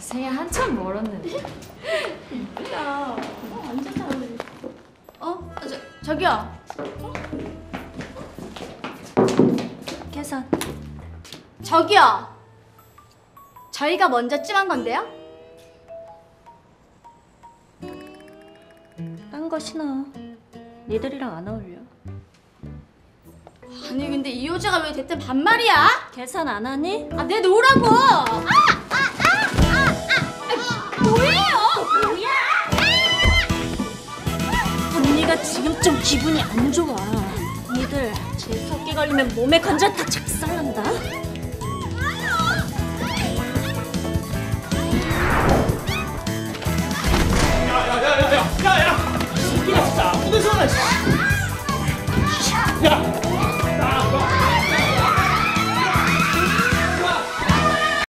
생애 한참 멀었는데. 이쁘다. 완전 잘 어울려. 저기요. 계산. 저기요. 저희가 먼저 찜한 건데요? 딴 거 신어. 니들이랑 안 어울려. 아니 근데 이 여자가 왜 대뜸 반말이야? 계산 안 하니? 아, 내 놓으라고! 뭐예요? 뭐야? 언니가 지금 좀 기분이 안 좋아. 니들 제 토끼 걸리면 몸에 건져 다 작살난다.